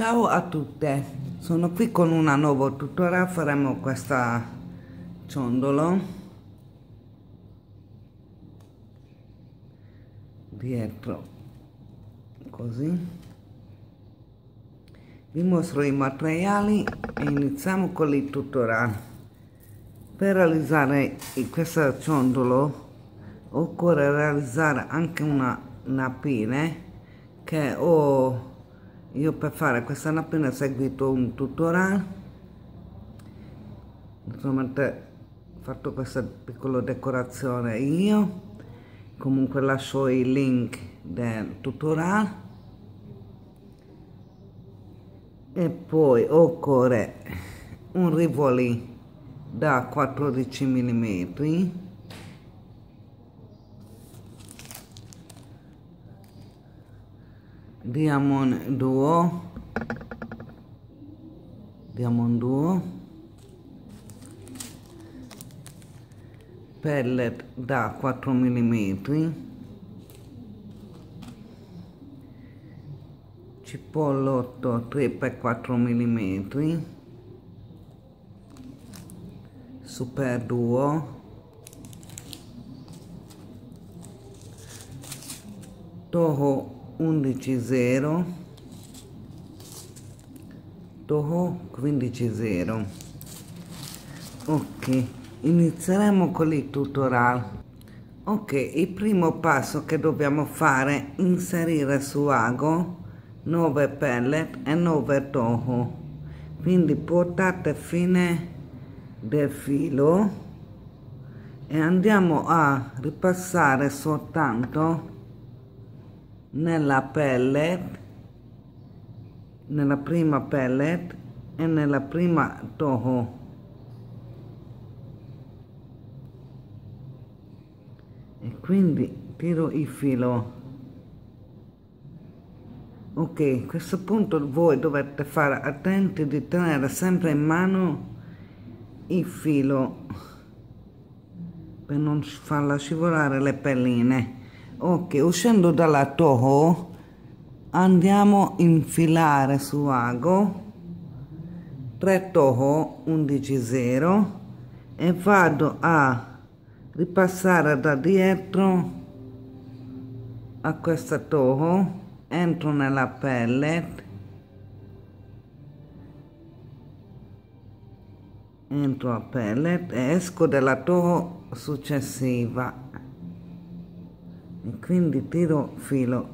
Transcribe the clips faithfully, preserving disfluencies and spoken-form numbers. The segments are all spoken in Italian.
Ciao a tutte, sono qui con una nuova tutorial. Faremo questa ciondolo dietro, così. Vi mostro i materiali e iniziamo con il tutorial. Per realizzare questo ciondolo occorre realizzare anche una nappina che ho io. Per fare questa nappina ho seguito un tutorial, naturalmente ho fatto questa piccola decorazione io. Comunque lascio il link del tutorial. E poi occorre un rivoli da quattordici millimetri, Diamond Duo, Diamond Duo, pellet da quattro millimetri, cipollotto tre per quattro millimetri, Super Duo, Toho undici zero, Toho quindici zero. Ok, inizieremo con il tutorial. Ok, il primo passo che dobbiamo fare è inserire su ago nove pellet e nove toho, quindi portate fine del filo e andiamo a ripassare soltanto nella pellet, nella prima pellet e nella prima toho. E quindi tiro il filo. Ok, a questo punto voi dovete fare attenti di tenere sempre in mano il filo per non farla scivolare le pelline. Ok, uscendo dalla toho andiamo a infilare su ago tre toho undici zero e vado a ripassare da dietro a questa toho, entro nella pellet, entro a pellet e esco dalla toho successiva e quindi tiro filo.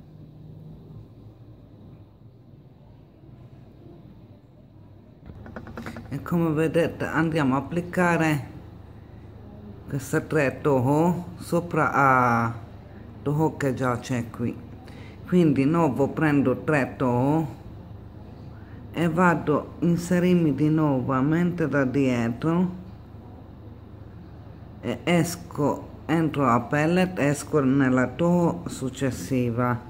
E come vedete andiamo a applicare queste tre toho sopra a toho che già c'è qui. Quindi nuovo prendo tre toho e vado a inserirmi di nuovamente da dietro e esco, entro a pellet, esco nella toho successiva.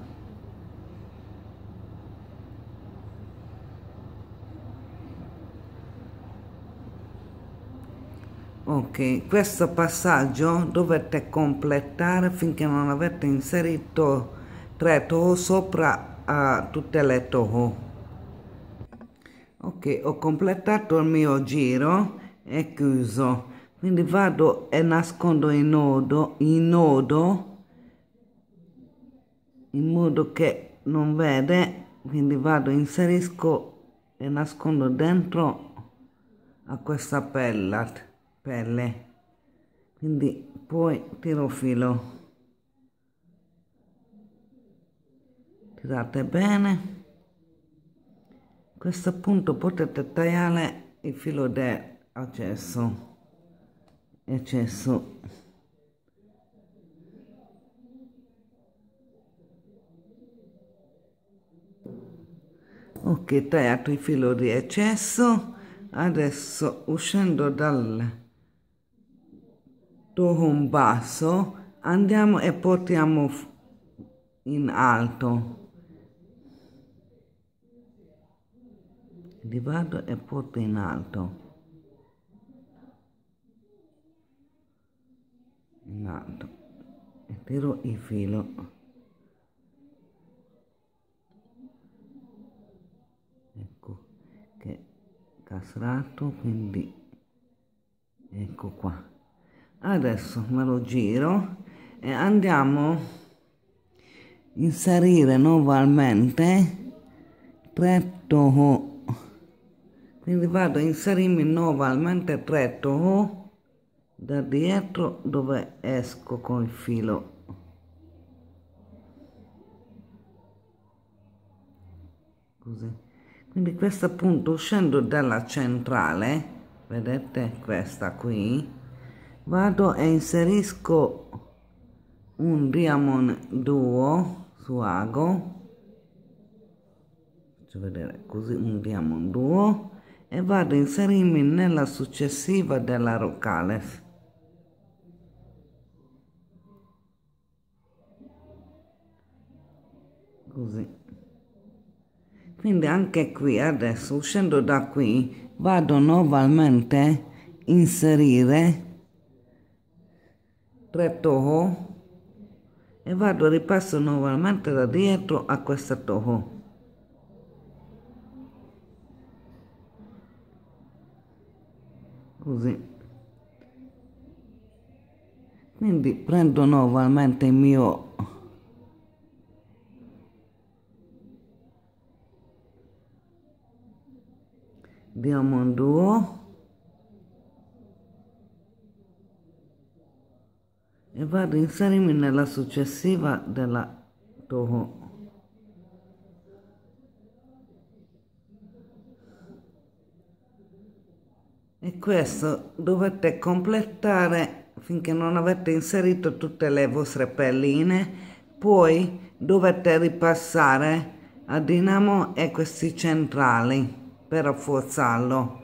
Ok, questo passaggio dovete completare finché non avete inserito tre toho sopra a tutte le toho. Ok, ho completato il mio giro e chiuso, quindi vado e nascondo il nodo, il nodo in modo che non vede, quindi vado, inserisco e nascondo dentro a questa pellet. pelle quindi poi tiro filo, tirate bene. A questo punto potete tagliare il filo d'accesso, eccesso. Ok, tagliato il filo di eccesso. Adesso uscendo dal toho basso andiamo e portiamo in alto, li vado e porto in alto, in alto e tiro il filo. incastrato, quindi ecco qua. Adesso me lo giro e andiamo a inserire nuovamente tre toho, quindi vado a inserirmi nuovamente tre toho da dietro dove esco con il filo, così. Quindi questo appunto, uscendo dalla centrale, vedete questa qui, vado e inserisco un diamond duo su ago, faccio vedere così, un diamond duo, e vado a inserirmi nella successiva della rocales, così. Quindi anche qui adesso, uscendo da qui, vado nuovamente a inserire tre toho e vado a ripasso nuovamente da dietro a questa toho, così. Quindi prendo nuovamente il mio diamond duo e vado a inserirmi nella successiva della toho, e questo dovete completare finché non avete inserito tutte le vostre perline, poi dovete ripassare a dinamo e questi centrali per rafforzarlo.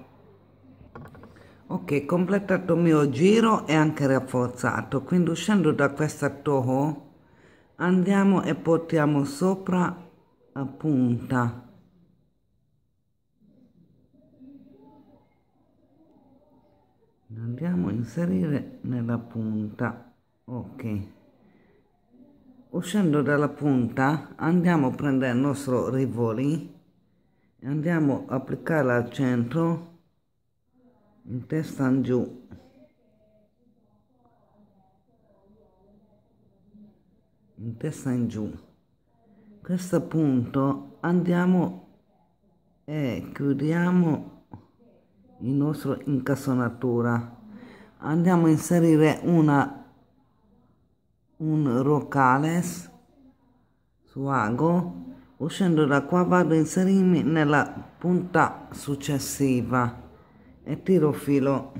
Ok, completato il mio giro e anche rafforzato, quindi uscendo da questa toho andiamo e portiamo sopra a punta, andiamo a inserire nella punta. Ok, uscendo dalla punta andiamo a prendere il nostro rivoli e andiamo a applicarla al centro, in testa in giù, in testa in giù. Questo punto andiamo e chiudiamo il nostro incastonatura, andiamo a inserire una un rocales su ago, uscendo da qua vado a inserirmi nella punta successiva e tiro filo,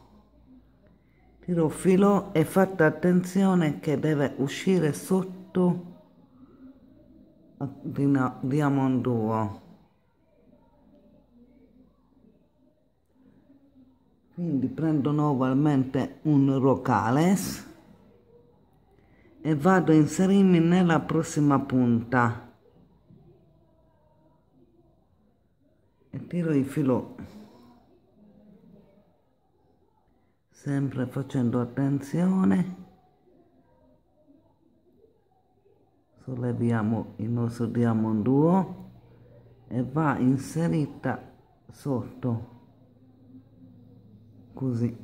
tiro filo e fate attenzione che deve uscire sotto diamond duo. Quindi prendo nuovamente un rocales e vado a inserirmi nella prossima punta e tiro il filo, sempre facendo attenzione. Solleviamo il nostro diamond duo e va inserita sotto, così.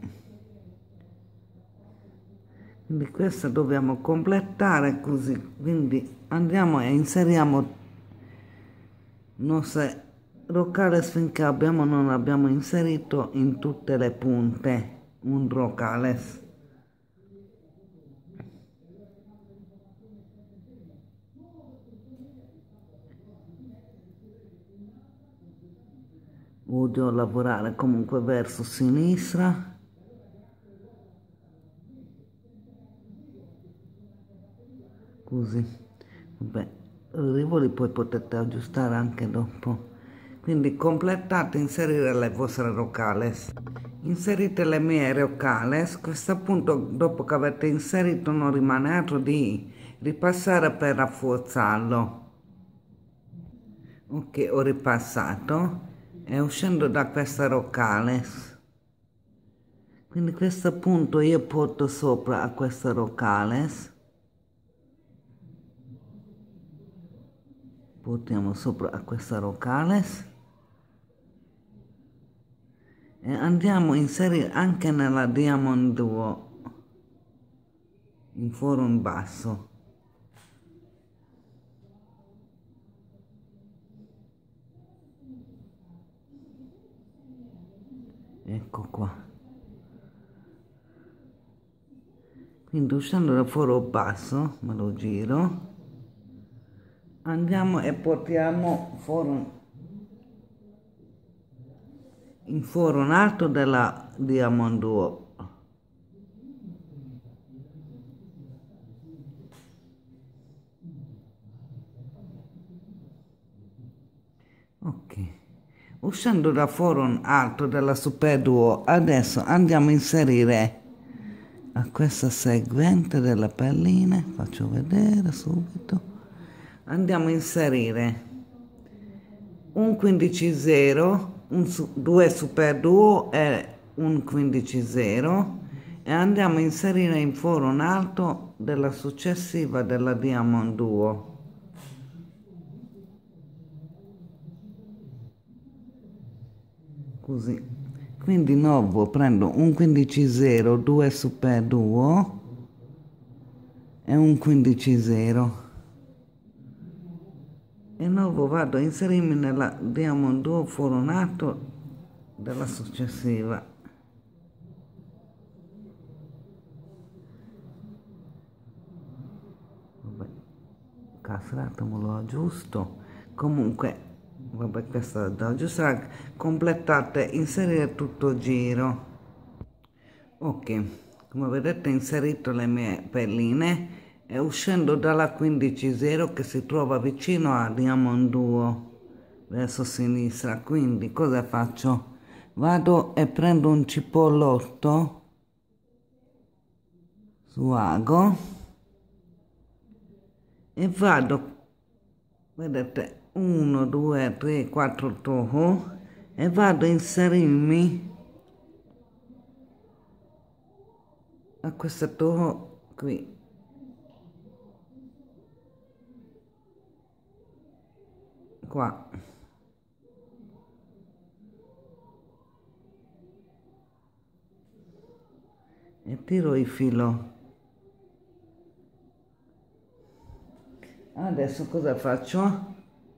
Quindi questa dobbiamo completare così, quindi andiamo e inseriamo nostre rocales finché abbiamo non abbiamo inserito in tutte le punte un rocales. Voglio lavorare comunque verso sinistra, così. Vabbè, i rivoli poi potete aggiustare anche dopo. Quindi completate, inserire le vostre rocales. Inserite le mie rocales. Questo appunto, dopo che avete inserito, non rimane altro di ripassare per rafforzarlo. Ok, ho ripassato e uscendo da questa rocales, quindi questo punto io porto sopra a questa rocales, portiamo sopra a questa rocales e andiamo a inserire anche nella Diamond Duo in foro in basso. Ecco qua. Quindi uscendo dal foro basso, me lo giro, andiamo e portiamo foro in foro in alto della Diamond Duo. Ok, uscendo dal foro in alto della Super Duo, adesso andiamo a inserire a questa seguente delle perline, faccio vedere subito, andiamo a inserire un quindici zero, un su, due Super Duo e un quindici zero e andiamo a inserire in foro in alto della successiva della Diamond Duo. Così. Quindi di nuovo prendo un quindici zero, due Super Duo e un quindici zero e nuovo vado a inserirmi nella Diamond Duo foro in alto della successiva. Vabbè, castrato me lo aggiusto. Comunque vabbè, questa da aggiustare, completate, inserire tutto giro. Ok, come vedete ho inserito le mie perline e uscendo dalla quindici zero che si trova vicino a Diamond Duo verso sinistra, quindi cosa faccio? Vado e prendo un cipollotto su ago e vado, vedete, uno, due, tre, quattro toho e vado a inserirmi a questo toho qui. Qua. E tiro il filo. Adesso cosa faccio?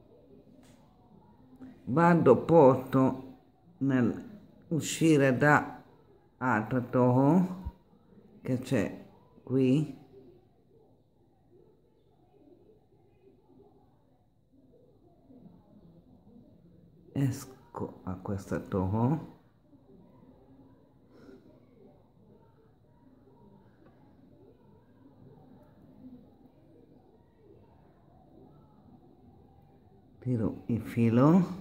Vado, porto nel uscire da altro toho che c'è qui, esco a questo toho tiro il filo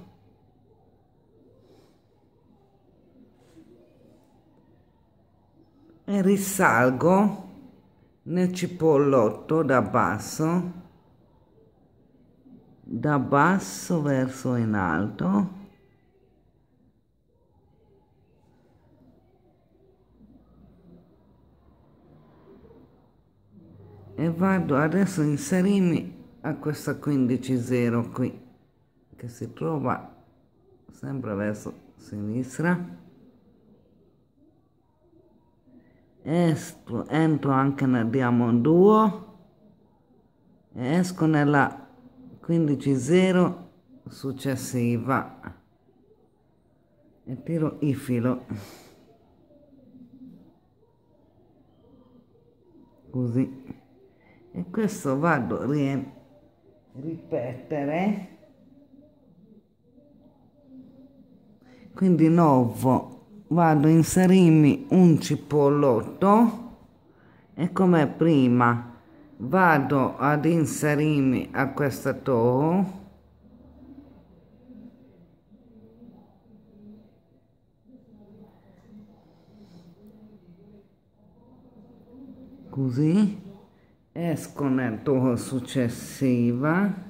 e risalgo nel cipollotto da basso, da basso verso in alto, e vado adesso a inserirmi a questa quindici zero qui che si trova sempre verso sinistra. Esco, entro anche nel Diamond Duo e esco nella quindici zero successiva e tiro il filo così, e questo vado a ripetere, quindi di nuovo vado a inserirmi un cipollotto e come prima vado ad inserirmi a questo toho così, esco nel toho successiva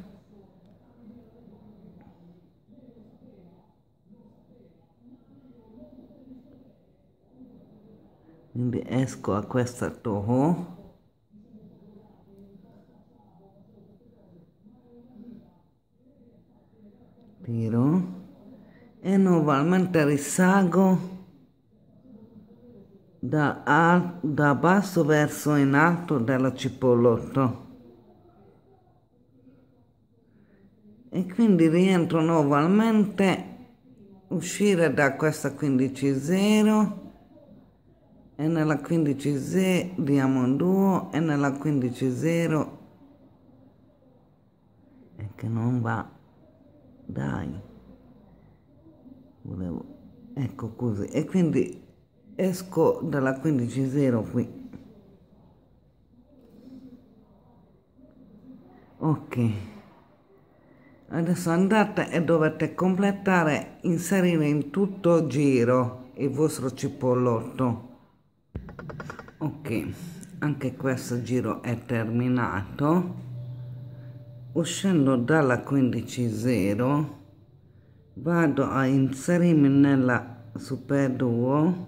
quindi esco a questa toho tiro e nuovamente risalgo da, al, da basso verso in alto della cipollotto. E quindi rientro nuovamente, uscire da questa quindici zero e nella quindici zero diamo un duo e nella quindici zero e che non va, dai, volevo, ecco così, e quindi esco dalla quindici zero qui. Ok, adesso andate e dovete completare, inserire in tutto giro il vostro cipollotto. Ok, anche questo giro è terminato. Uscendo dalla quindici zero vado a inserirmi nella super duo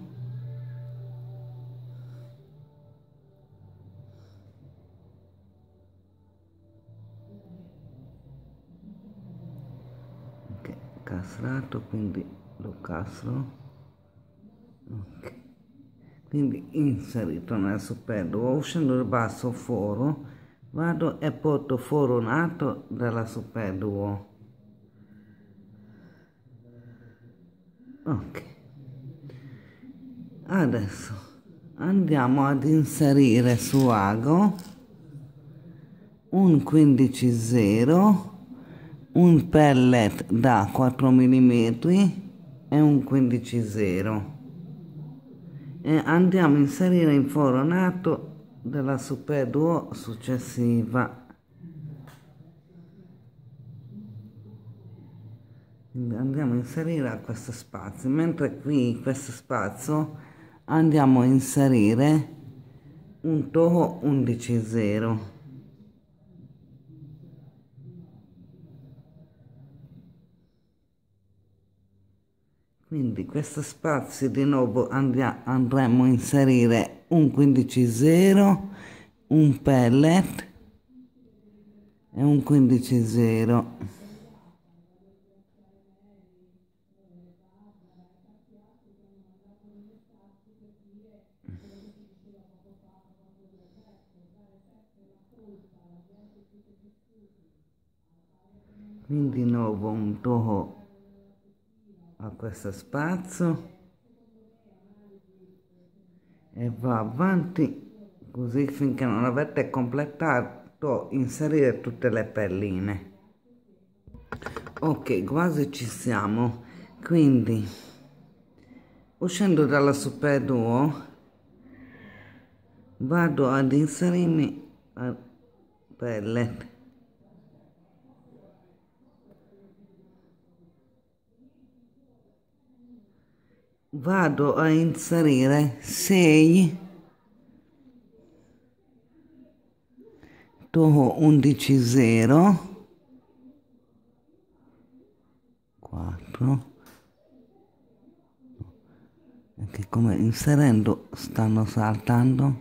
che castrato, quindi lo castro. Ok, quindi inserito nel super duo, uscendo dal basso foro vado e porto foro nato della super duo. Ok, adesso andiamo ad inserire su ago un quindici zero, un pellet da quattro millimetri e un quindici zero e andiamo a inserire in foro nato della super duo successiva. Quindi andiamo a inserire a questo spazio, mentre qui in questo spazio andiamo a inserire un toho undici zero. Quindi questo spazio di nuovo andiamo, andremo a inserire un quindici zero, un pellet e un quindici zero. Quindi di nuovo un toho a questo spazio e va avanti così finché non avete completato inserire tutte le perline. Ok, quasi ci siamo. Quindi uscendo dalla super duo vado ad inserirmi al pellet. Vado a inserire sei toho undici zero, quattro, che come inserendo stanno saltando,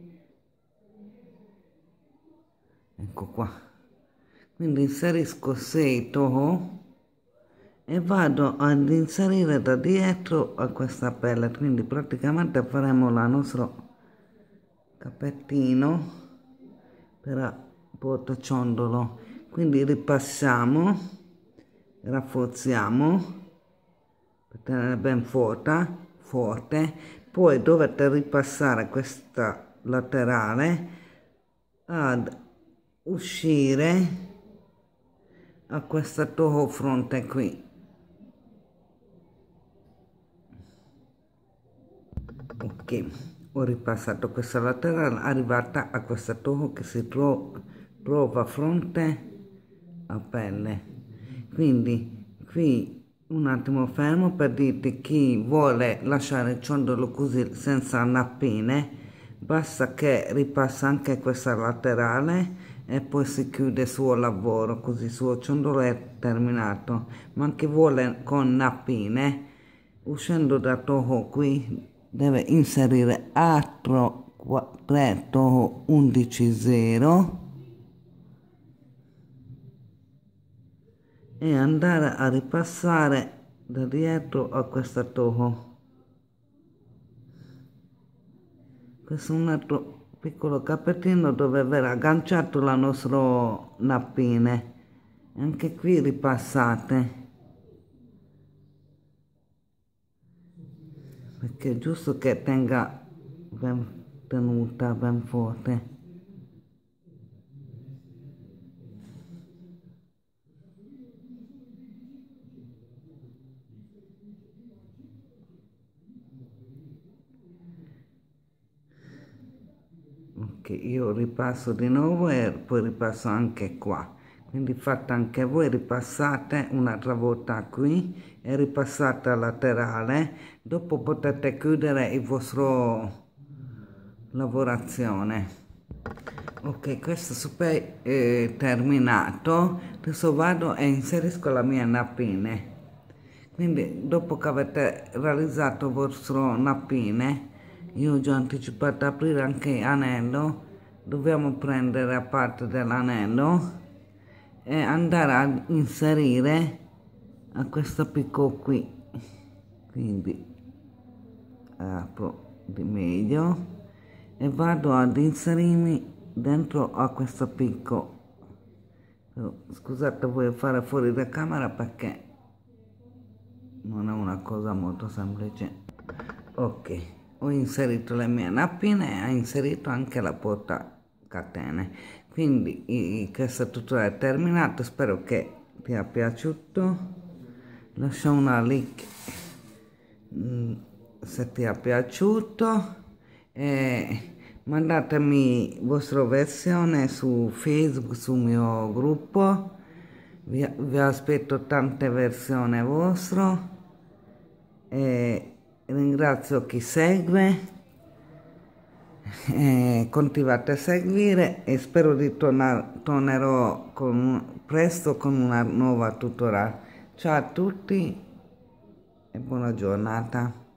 ecco qua. Quindi inserisco sei toho e vado ad inserire da dietro a questa pellet, quindi praticamente faremo la nostro capettino per portaciondolo. Quindi ripassiamo, rafforziamo per tenere ben forte, forte, poi dovete ripassare questa laterale ad uscire a questa toho fronte qui. Ok, ho ripassato questa laterale arrivata a questa toho che si tro trova fronte a pelle. Quindi qui un attimo fermo per dirti, chi vuole lasciare il ciondolo così senza nappine basta che ripassa anche questa laterale e poi si chiude il suo lavoro, così il suo ciondolo è terminato. Ma chi vuole con nappine, uscendo da toho qui deve inserire altro tre toho undici zero e andare a ripassare da dietro a questa toho. questo è un altro piccolo capettino dove verrà agganciato la nostra nappine. Anche qui ripassate, perché è giusto che tenga ben tenuta, ben forte. Ok, io ripasso di nuovo e poi ripasso anche qua. Quindi fate anche voi, ripassate un'altra volta qui e ripassate laterale. Dopo potete chiudere il vostro lavorazione. Ok, questo super è terminato. Adesso vado e inserisco la mia nappine. Quindi dopo che avete realizzato il vostro nappine, io ho già anticipato aprire anche l'anello, dobbiamo prendere a parte dell'anello e andare a inserire a questo picco qui. Quindi apro di meglio e vado ad inserirmi dentro a questo picco. Scusate, voglio fare fuori da camera perché non è una cosa molto semplice. Ok, ho inserito le mie nappine e ho inserito anche la portacatene. Quindi questo tutorial è terminato, spero che ti sia piaciuto. Lascia una like se ti è piaciuto e mandatemi la vostra versione su Facebook, sul mio gruppo. Vi, vi aspetto tante versioni vostre e ringrazio chi segue, e continuate a seguire e spero di tornare, tornerò con, presto con una nuova tutorial. Ciao a tutti e buona giornata.